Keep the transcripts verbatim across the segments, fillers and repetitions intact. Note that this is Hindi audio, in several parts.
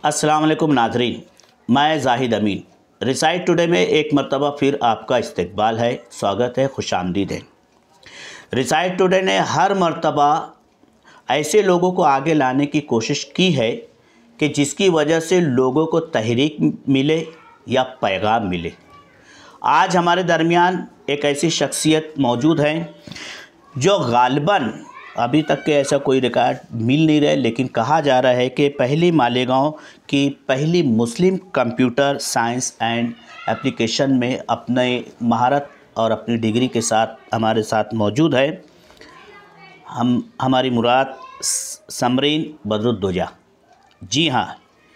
अस्सलाम वालेकुम नाज़रीन, मैं ज़ाहिद अमीन। रिसाइट टुडे में एक मरतबा फिर आपका इस्तकबाल है, स्वागत है, खुशामदीद है। रिसाइट टुडे ने हर मरतबा ऐसे लोगों को आगे लाने की कोशिश की है कि जिसकी वजह से लोगों को तहरीक मिले या पैगाम मिले। आज हमारे दरमियान एक ऐसी शख्सियत मौजूद है जो गालिबन अभी तक के ऐसा कोई रिकॉर्ड मिल नहीं रहा, लेकिन कहा जा रहा है कि पहली मालेगांव की पहली मुस्लिम कंप्यूटर साइंस एंड एप्लीकेशन में अपने महारत और अपनी डिग्री के साथ हमारे साथ मौजूद है। हम हमारी मुराद समरीन बदरुद्दोजा। जी हाँ,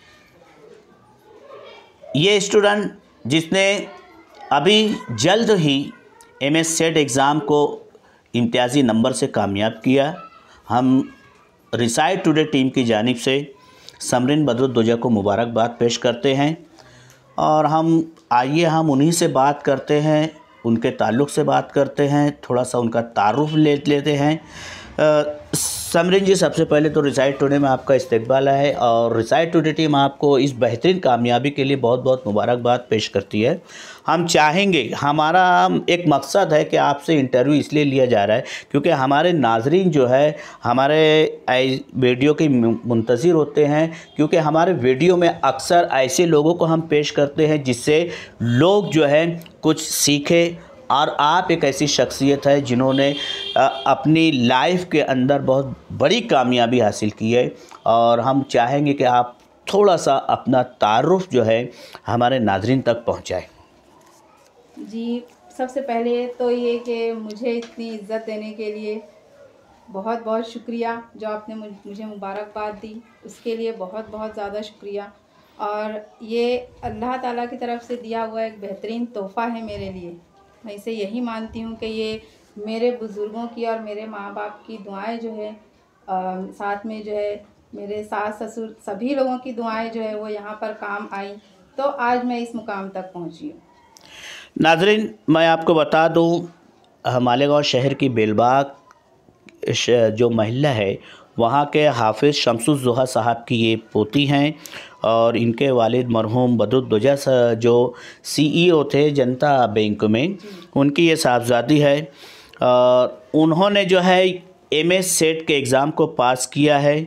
ये स्टूडेंट जिसने अभी जल्द ही एम एस सेट एग्ज़ाम को इम्तियाज़ी नंबर से कामयाब किया। हम रिसाइट टुडे टीम की जानिब से समरीन बदरुद्दोजा को मुबारकबाद पेश करते हैं और हम आइए हम उन्हीं से बात करते हैं, उनके ताल्लुक़ से बात करते हैं, थोड़ा सा उनका तारुफ ले लेते हैं। समरीन जी, सबसे पहले तो रिसाइट टुडे में आपका इस्तकबाल है और रिसाइट टुडे टीम आपको इस बेहतरीन कामयाबी के लिए बहुत बहुत मुबारकबाद पेश करती है। हम चाहेंगे, हमारा एक मकसद है कि आपसे इंटरव्यू इसलिए लिया जा रहा है क्योंकि हमारे नाजरीन जो है हमारे वीडियो के मुंतज़िर होते हैं, क्योंकि हमारे वीडियो में अक्सर ऐसे लोगों को हम पेश करते हैं जिससे लोग जो है कुछ सीखें। और आप एक ऐसी शख्सियत है जिन्होंने अपनी लाइफ के अंदर बहुत बड़ी कामयाबी हासिल की है और हम चाहेंगे कि आप थोड़ा सा अपना तारुफ जो है हमारे नाज़रीन तक पहुंचाएं। जी, सबसे पहले तो ये कि मुझे इतनी इज़्ज़त देने के लिए बहुत बहुत शुक्रिया। जो आपने मुझे मुबारकबाद दी उसके लिए बहुत बहुत ज़्यादा शुक्रिया। और ये अल्लाह ताला की तरफ से दिया हुआ एक बेहतरीन तोहफ़ा है मेरे लिए। मैं इसे यही मानती हूँ कि ये मेरे बुज़ुर्गों की और मेरे माँ बाप की दुआएं जो है आ, साथ में जो है मेरे सास ससुर सभी लोगों की दुआएं जो है वो यहाँ पर काम आई, तो आज मैं इस मुकाम तक पहुँची हूँ। नाज़रीन, मैं आपको बता दूँ, मालेगांव शहर की बेलबाग जो महिला है वहाँ के हाफिज़ शमसुज़्ज़ोहा साहब की ये पोती हैं और इनके वालिद मरहूम बदरुद्दोजा जो सीईओ थे जनता बैंक में, उनकी ये साहबजादी है। और उन्होंने जो है एम एस सेट के एग्ज़ाम को पास किया है।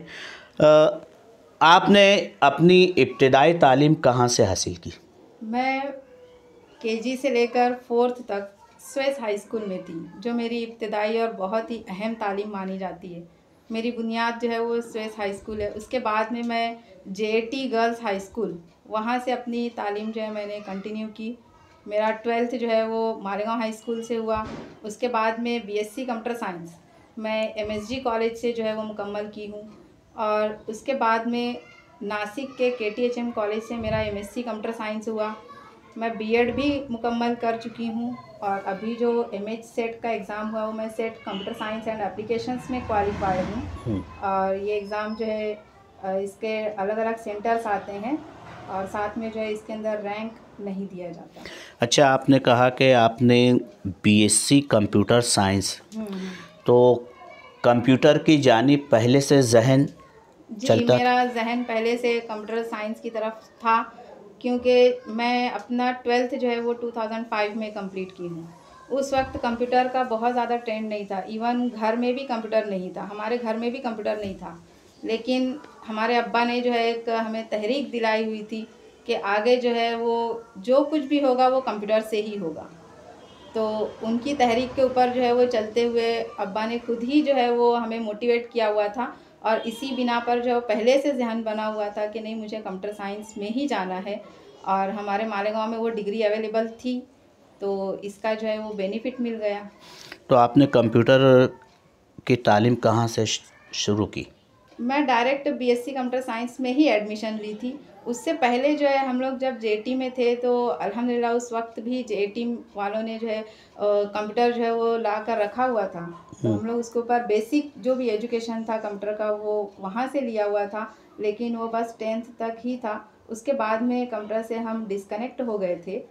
आपने अपनी इब्तिदाई तालीम कहाँ से हासिल की? मैं केजी से लेकर फोर्थ तक स्वेस हाई स्कूल में थी, जो मेरी इब्तिदाई और बहुत ही अहम तालीम मानी जाती है। मेरी बुनियाद जो है वो स्वेस हाई स्कूल है। उसके बाद में मैं जेटी गर्ल्स हाई स्कूल, वहाँ से अपनी तालीम जो है मैंने कंटिन्यू की। मेरा ट्वेल्थ जो है वो मालेगांव हाई स्कूल से हुआ। उसके बाद में बीएससी कंप्यूटर साइंस मैं एमएसजी कॉलेज से जो है वो मुकम्मल की हूँ। और उसके बाद में नासिक के केटीएचएम कॉलेज से मेरा एमएससी कंप्यूटर साइंस हुआ। मैं बीएड भी मुकम्मल कर चुकी हूँ और अभी जो एमएच सेट का एग्ज़ाम हुआ वो मैं SET computer science and applications में क्वालिफाइड हूँ। और ये एग्ज़ाम जो है इसके अलग अलग सेंटर्स आते हैं और साथ में जो है इसके अंदर रैंक नहीं दिया जाता। अच्छा, आपने कहा कि आपने बीएससी कंप्यूटर साइंस, तो कंप्यूटर की जानिब पहले से जहन चलता? जी, मेरा जहन पहले से कंप्यूटर साइंस की तरफ था क्योंकि मैं अपना ट्वेल्थ जो है वो टू थाउज़ेंड फाइव में कंप्लीट की हूँ। उस वक्त कंप्यूटर का बहुत ज़्यादा ट्रेंड नहीं था, इवन घर में भी कंप्यूटर नहीं था, हमारे घर में भी कंप्यूटर नहीं था। लेकिन हमारे अब्बा ने जो है एक हमें तहरीक दिलाई हुई थी कि आगे जो है वो जो कुछ भी होगा वो कंप्यूटर से ही होगा। तो उनकी तहरीक के ऊपर जो है वो चलते हुए अब्बा ने खुद ही जो है वो हमें मोटिवेट किया हुआ था और इसी बिना पर जो पहले से ज़हन बना हुआ था कि नहीं, मुझे कंप्यूटर साइंस में ही जाना है। और हमारे मालेगांव में वो डिग्री अवेलेबल थी, तो इसका जो है वो बेनिफिट मिल गया। तो आपने कंप्यूटर की तालीम कहाँ से शुरू की? मैं डायरेक्ट बीएससी कंप्यूटर साइंस में ही एडमिशन ली थी। उससे पहले जो है हम लोग जब जेटी में थे तो अल्हम्दुलिल्लाह उस वक्त भी जेटी वालों ने जो है कंप्यूटर जो है वो ला कर रखा हुआ था, तो हम लोग उसके ऊपर बेसिक जो भी एजुकेशन था कंप्यूटर का वो वहाँ से लिया हुआ था, लेकिन वो बस टेंथ तक ही था। उसके बाद में कंप्यूटर से हम डिस्कनेक्ट हो गए थे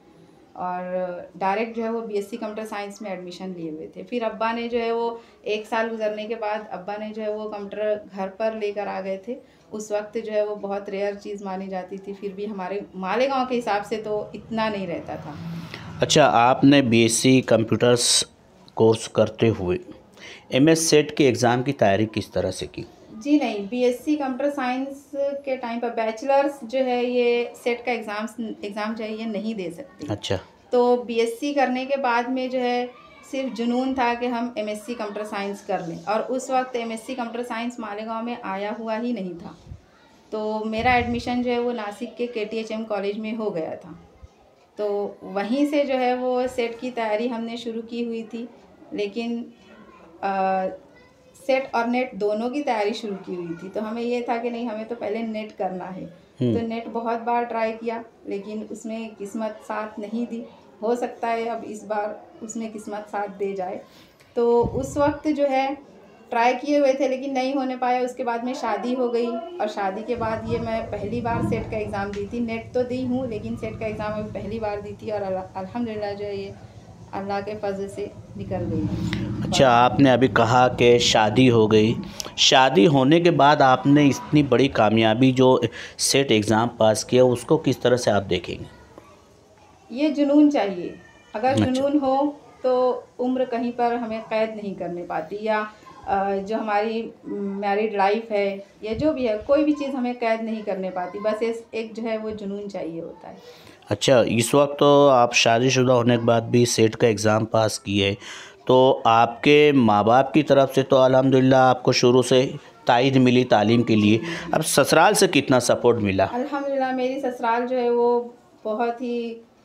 और डायरेक्ट जो है वो बीएससी कंप्यूटर साइंस में एडमिशन लिए हुए थे। फिर अब्बा ने जो है वो एक साल गुजरने के बाद अब्बा ने जो है वो कंप्यूटर घर पर लेकर आ गए थे उस वक्त जो है वो बहुत रेयर चीज़ मानी जाती थी, फिर भी हमारे मालेगांव के हिसाब से तो इतना नहीं रहता था। अच्छा, आपने बीएससी कंप्यूटर्स कोर्स करते हुए एमएस सेट के एग्ज़ाम की तैयारी किस तरह से की? जी नहीं, बीएससी कंप्यूटर साइंस के टाइम पर बैचलर्स जो है ये सेट का एग्ज़ाम्स एग्ज़ाम जो है ये नहीं दे सकते। अच्छा। तो बीएससी करने के बाद में जो है सिर्फ जुनून था कि हम एमएससी कंप्यूटर साइंस कर लें, और उस वक्त एमएससी कंप्यूटर साइंस मालेगांव में आया हुआ ही नहीं था। तो मेरा एडमिशन जो है वो नासिक के केटीएचएम कॉलेज में हो गया था। तो वहीं से जो है वो सेट की तैयारी हमने शुरू की हुई थी, लेकिन आ, सेट और नेट दोनों की तैयारी शुरू की हुई थी। तो हमें ये था कि नहीं, हमें तो पहले नेट करना है। तो नेट बहुत बार ट्राई किया, लेकिन उसमें किस्मत साथ नहीं दी। हो सकता है अब इस बार उसमें किस्मत साथ दे जाए। तो उस वक्त जो है ट्राई किए हुए थे, लेकिन नहीं होने पाया। उसके बाद में शादी हो गई, और शादी के बाद ये मैं पहली बार सेट का एग्ज़ाम दी थी। नेट तो दी हूँ, लेकिन सेट का एग्ज़ाम अभी पहली बार दी थी, और अल्हम्दुलिल्लाह जो है ये अल्लाह के फजल से निकल गई। अच्छा, आपने अभी कहा कि शादी हो गई। शादी होने के बाद आपने इतनी बड़ी कामयाबी जो सेट एग्ज़ाम पास किया, उसको किस तरह से आप देखेंगे? ये जुनून चाहिए। अगर अच्छा। जुनून हो तो उम्र कहीं पर हमें कैद नहीं करने पाती, या जो हमारी मैरिड लाइफ है या जो भी है, कोई भी चीज़ हमें कैद नहीं करने पाती। बस एक जो है वो जुनून चाहिए होता है। अच्छा, इस वक्त तो आप शादीशुदा होने के बाद भी सेट का एग्ज़ाम पास किए, तो आपके माँ बाप की तरफ से तो अल्हम्दुलिल्लाह आपको शुरू से ताईद मिली तालीम के लिए। अब ससुराल से कितना सपोर्ट मिला? अल्हम्दुलिल्लाह मेरी ससुराल जो है वो बहुत ही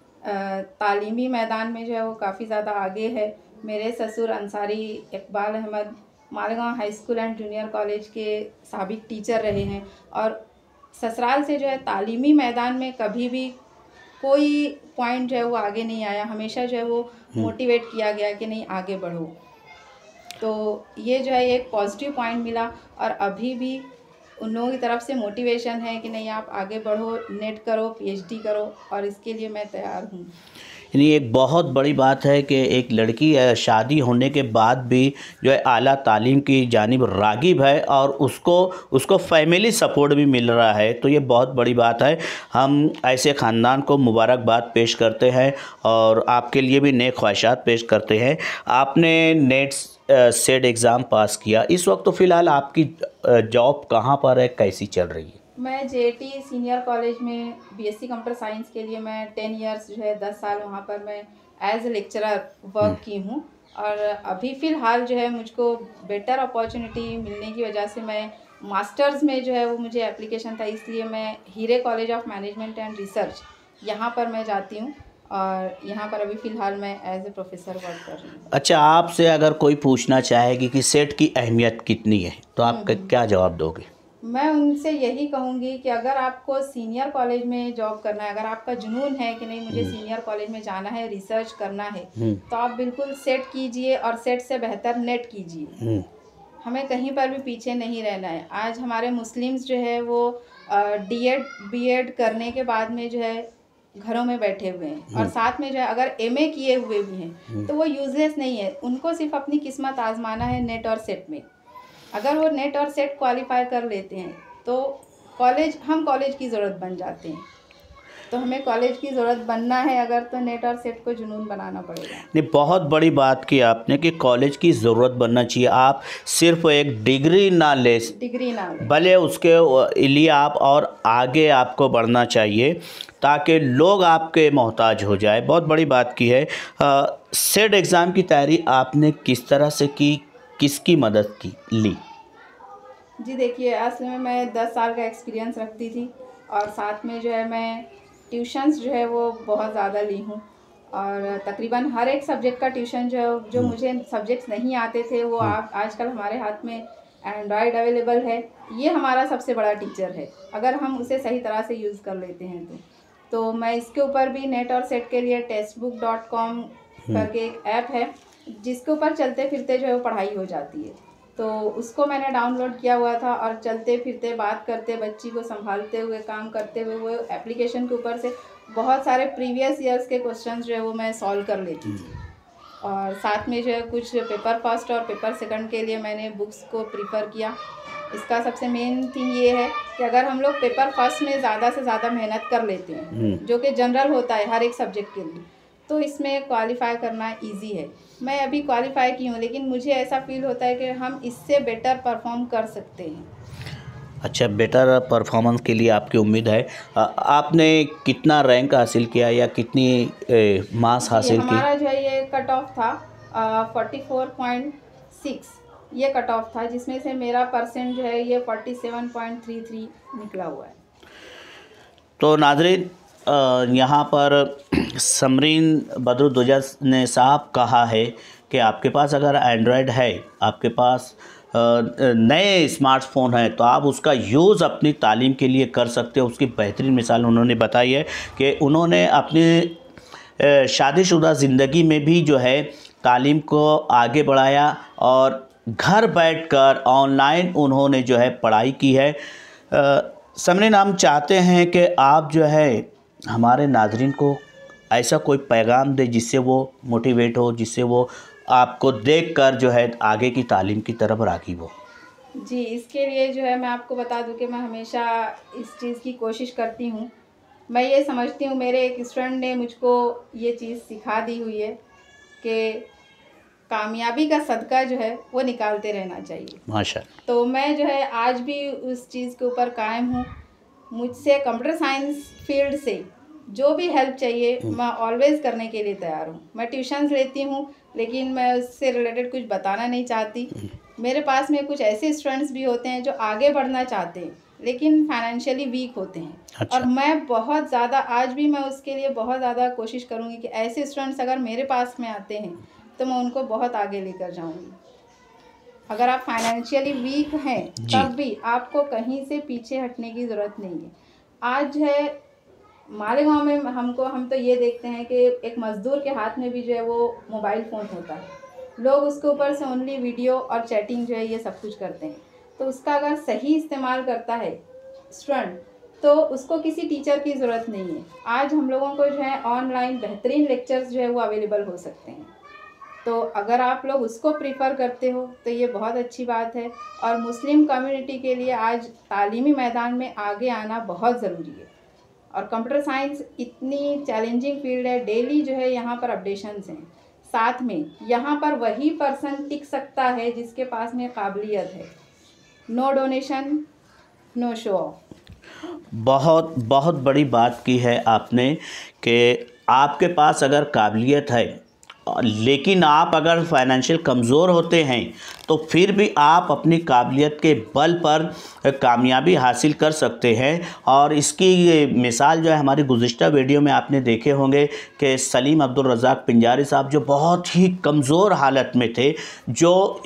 तालीमी मैदान में जो है वो काफ़ी ज़्यादा आगे है। मेरे ससुर Ansari Iqbal Ahmad Malegaon high school and junior college के साबिक टीचर रहे हैं, और ससुराल से जो है तालीमी मैदान में कभी भी कोई पॉइंट जो है वो आगे नहीं आया। हमेशा जो है वो मोटिवेट किया गया कि नहीं, आगे बढ़ो। तो ये जो है एक पॉजिटिव पॉइंट मिला, और अभी भी उन लोगों की तरफ से मोटिवेशन है कि नहीं, आप आगे बढ़ो, नेट करो, पीएचडी करो, और इसके लिए मैं तैयार हूँ। यानी एक बहुत बड़ी बात है कि एक लड़की शादी होने के बाद भी जो है आला तालीम की जानिब राग़िब है, और उसको उसको फैमिली सपोर्ट भी मिल रहा है, तो ये बहुत बड़ी बात है। हम ऐसे ख़ानदान को मुबारकबाद पेश करते हैं, और आपके लिए भी नेक ख्वाहिशात पेश करते हैं। आपने नेट सेट एग्ज़ाम पास किया, इस वक्त तो फ़िलहाल आपकी जॉब कहाँ पर है, कैसी चल रही है? मैं जेटी सीनियर कॉलेज में बीएससी कंप्यूटर साइंस के लिए मैं टेन इयर्स जो है दस साल वहाँ पर मैं एज ए लेक्चरर वर्क की हूँ, और अभी फ़िलहाल जो है मुझको बेटर अपॉर्चुनिटी मिलने की वजह से मैं मास्टर्स में जो है वो मुझे एप्लीकेशन था, इसलिए मैं Hiray college of management and research यहाँ पर मैं जाती हूँ, और यहाँ पर अभी फ़िलहाल मैं एज ए प्रोफेसर वर्क कर रही हूँ। अच्छा, आपसे अगर कोई पूछना चाहेगी कि सेट की अहमियत कितनी है, तो आप क्या जवाब दोगे? मैं उनसे यही कहूँगी कि अगर आपको सीनियर कॉलेज में जॉब करना है, अगर आपका जुनून है कि नहीं मुझे सीनियर कॉलेज में जाना है, रिसर्च करना है, तो आप बिल्कुल सेट कीजिए, और सेट से बेहतर नेट कीजिए। हमें कहीं पर भी पीछे नहीं रहना है। आज हमारे मुस्लिम्स जो है वो डीएड बीएड करने के बाद में जो है घरों में बैठे हुए हैं, और साथ में जो है अगर एमए किए हुए भी हैं तो वो यूजलेस नहीं है। उनको सिर्फ अपनी किस्मत आजमाना है नेट और सेट में। अगर वो नेट और सेट क्वालिफाई कर लेते हैं तो कॉलेज हम कॉलेज की ज़रूरत बन जाते हैं। तो हमें कॉलेज की ज़रूरत बनना है अगर, तो नेट और सेट को जुनून बनाना पड़ेगा। नहीं, बहुत बड़ी बात की आपने कि कॉलेज की ज़रूरत बनना चाहिए। आप सिर्फ एक डिग्री ना ले डिग्री ना ले भले उसके लिए आप और आगे आपको बढ़ना चाहिए, ताकि लोग आपके मोहताज हो जाए। बहुत बड़ी बात की है। आ, सेट एग्ज़ाम की तैयारी आपने किस तरह से की, किसकी मदद की ली? जी देखिए, असल में मैं दस साल का एक्सपीरियंस रखती थी, और साथ में जो है मैं ट्यूशन्स जो है वो बहुत ज़्यादा ली हूँ, और तकरीबन हर एक सब्जेक्ट का ट्यूशन जो है, जो मुझे सब्जेक्ट्स नहीं आते थे वो आप आजकल हमारे हाथ में एंड्रॉयड अवेलेबल है। ये हमारा सबसे बड़ा टीचर है अगर हम उसे सही तरह से यूज़ कर लेते हैं तो तो मैं इसके ऊपर भी नेट और सेट के लिए टेक्स्ट बुक डॉट कॉम करके एक ऐप है जिसके ऊपर चलते फिरते जो है वो पढ़ाई हो जाती है। तो उसको मैंने डाउनलोड किया हुआ था, और चलते फिरते बात करते बच्ची को संभालते हुए काम करते हुए वो एप्लीकेशन के ऊपर से बहुत सारे प्रीवियस ईयर्स के क्वेश्चंस जो है वो मैं सॉल्व कर लेती थी। और साथ में जो है कुछ पेपर फर्स्ट और पेपर सेकंड के लिए मैंने बुक्स को प्रीफर किया। इसका सबसे मेन थिंग ये है कि अगर हम लोग पेपर फर्स्ट में ज़्यादा से ज़्यादा मेहनत कर लेते हैं, जो कि जनरल होता है हर एक सब्जेक्ट के लिए, तो इसमें क्वालिफाई करना इजी है। मैं अभी क्वालिफाई की हूँ, लेकिन मुझे ऐसा फील होता है कि हम इससे बेटर परफॉर्म कर सकते हैं। अच्छा, बेटर परफॉर्मेंस के लिए आपकी उम्मीद है। आ, आपने कितना रैंक हासिल किया या कितनी मार्क्स हासिल की? हमारा जो है ये कट ऑफ था फोर्टी फोर पॉइंट सिक्स, ये कट ऑफ था, जिसमें से मेरा परसेंट जो है ये forty seven point three three निकला हुआ है। तो नाज़रीन, यहाँ पर समरीन बदरुद्दोजा ने साहब कहा है कि आपके पास अगर एंड्रॉयड है, आपके पास नए स्मार्टफोन है, तो आप उसका यूज़ अपनी तालीम के लिए कर सकते हो। उसकी बेहतरीन मिसाल उन्होंने बताई है कि उन्होंने अपनी शादीशुदा ज़िंदगी में भी जो है तालीम को आगे बढ़ाया और घर बैठकर ऑनलाइन उन्होंने जो है पढ़ाई की है। समरीन, हम चाहते हैं कि आप जो है हमारे नाज़रीन को ऐसा कोई पैगाम दे जिससे वो मोटिवेट हो, जिससे वो आपको देखकर जो है आगे की तालीम की तरफ राग़िब हो। जी, इसके लिए जो है मैं आपको बता दूं कि मैं हमेशा इस चीज़ की कोशिश करती हूं। मैं ये समझती हूं, मेरे एक स्टूडेंट ने मुझको ये चीज़ सिखा दी हुई है कि कामयाबी का सदका जो है वो निकालते रहना चाहिए। माशाअल्लाह। तो मैं जो है आज भी उस चीज़ के ऊपर कायम हूँ। मुझसे कंप्यूटर साइंस फील्ड से जो भी हेल्प चाहिए मैं ऑलवेज़ करने के लिए तैयार हूँ। मैं ट्यूशन्स लेती हूँ, लेकिन मैं उससे रिलेटेड कुछ बताना नहीं चाहती। मेरे पास में कुछ ऐसे स्टूडेंट्स भी होते हैं जो आगे बढ़ना चाहते हैं, लेकिन फाइनेंशियली वीक होते हैं। अच्छा। और मैं बहुत ज़्यादा आज भी मैं उसके लिए बहुत ज़्यादा कोशिश करूँगी कि ऐसे स्टूडेंट्स अगर मेरे पास में आते हैं तो मैं उनको बहुत आगे लेकर जाऊँगी। अगर आप फाइनेंशियली वीक हैं तब भी आपको कहीं से पीछे हटने की ज़रूरत नहीं है। आज है मालेगांव में हमको हम तो ये देखते हैं कि एक मज़दूर के हाथ में भी जो है वो मोबाइल फ़ोन होता है। लोग उसके ऊपर से ओनली वीडियो और चैटिंग जो है ये सब कुछ करते हैं। तो उसका अगर सही इस्तेमाल करता है स्टूडेंट, तो उसको किसी टीचर की ज़रूरत नहीं है। आज हम लोगों को जो है ऑनलाइन बेहतरीन लेक्चर्स जो है वो अवेलेबल हो सकते हैं। तो अगर आप लोग उसको प्रीफर करते हो तो ये बहुत अच्छी बात है। और मुस्लिम कम्युनिटी के लिए आज तालीमी मैदान में आगे आना बहुत ज़रूरी है। और कंप्यूटर साइंस इतनी चैलेंजिंग फील्ड है, डेली जो है यहाँ पर अपडेशंस हैं। साथ में यहाँ पर वही पर्सन टिक सकता है जिसके पास में काबिलियत है। No donation, no show off. बहुत बहुत बड़ी बात की है आपने कि आपके पास अगर काबिलियत है, लेकिन आप अगर फाइनेंशियल कमज़ोर होते हैं तो फिर भी आप अपनी काबिलियत के बल पर कामयाबी हासिल कर सकते हैं। और इसकी मिसाल जो है हमारी गुज़िश्ता वीडियो में आपने देखे होंगे कि सलीम अब्दुल रज़ाक पिंजारी साहब जो बहुत ही कमज़ोर हालत में थे, जो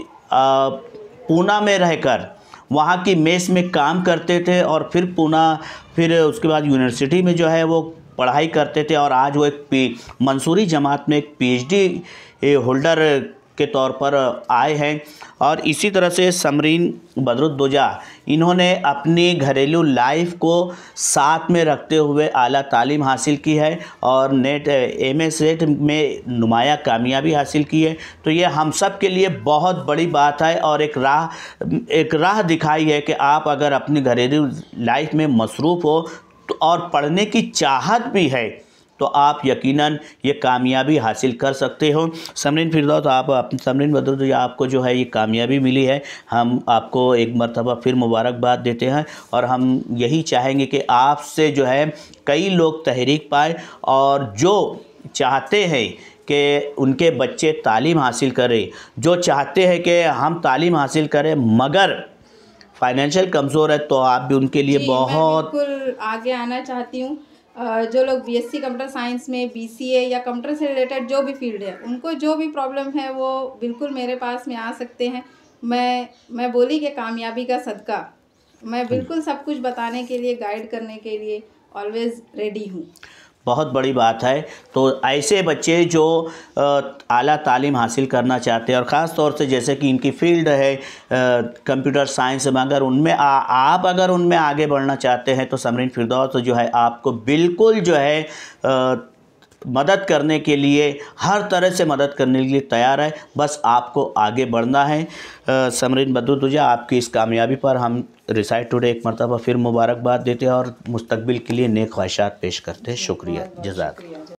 पूना में रहकर वहाँ की मेस में काम करते थे और फिर पूना फिर उसके बाद यूनिवर्सिटी में जो है वो पढ़ाई करते थे, और आज वो एक पी मंसूरी जमात में एक पीएचडी होल्डर के तौर पर आए हैं। और इसी तरह से समरीन बदरुद्दोजा, इन्होंने अपनी घरेलू लाइफ को साथ में रखते हुए आला तालीम हासिल की है और नेट एम एस सेट में नुमाया कामयाबी हासिल की है। तो ये हम सब के लिए बहुत बड़ी बात है और एक राह एक राह दिखाई है कि आप अगर अपनी घरेलू लाइफ में मसरूफ़ हो तो और पढ़ने की चाहत भी है तो आप यकीनन ये कामयाबी हासिल कर सकते हो। समरीन फिरदौस, आप समरीन बदरुद्दोजा, आपको जो है ये कामयाबी मिली है, हम आपको एक मरतबा फिर मुबारकबाद देते हैं। और हम यही चाहेंगे कि आपसे जो है कई लोग तहरीक पाए और जो चाहते हैं कि उनके बच्चे तालीम हासिल करें, जो चाहते हैं कि हम तालीम हासिल करें मगर फाइनेंशियल कमज़ोर है, तो आप भी उनके लिए बहुत बिल्कुल आगे आना चाहती हूँ। जो लोग बीएससी कंप्यूटर साइंस में, बीसीए या कंप्यूटर से रिलेटेड जो भी फील्ड है, उनको जो भी प्रॉब्लम है वो बिल्कुल मेरे पास में आ सकते हैं। मैं मैं बोली कि कामयाबी का सदका, मैं बिल्कुल सब कुछ बताने के लिए, गाइड करने के लिए ऑलवेज़ रेडी हूँ। बहुत बड़ी बात है। तो ऐसे बच्चे जो आला तालीम हासिल करना चाहते हैं और ख़ास तौर से जैसे कि इनकी फील्ड है कंप्यूटर साइंस में, अगर उनमें आ, आप अगर उनमें आगे बढ़ना चाहते हैं तो समरीन फिरदौस जो है आपको बिल्कुल जो है आ, मदद करने के लिए, हर तरह से मदद करने के लिए तैयार है। बस आपको आगे बढ़ना है। समरीन बद्दुदुजा, आपकी इस कामयाबी पर हम रिसाइट टुडे एक मरतबा फिर मुबारकबाद देते हैं और मुस्तकबिल के लिए नेक ख्वाहिशात पेश करते हैं। शुक्रिया, जज़ाक।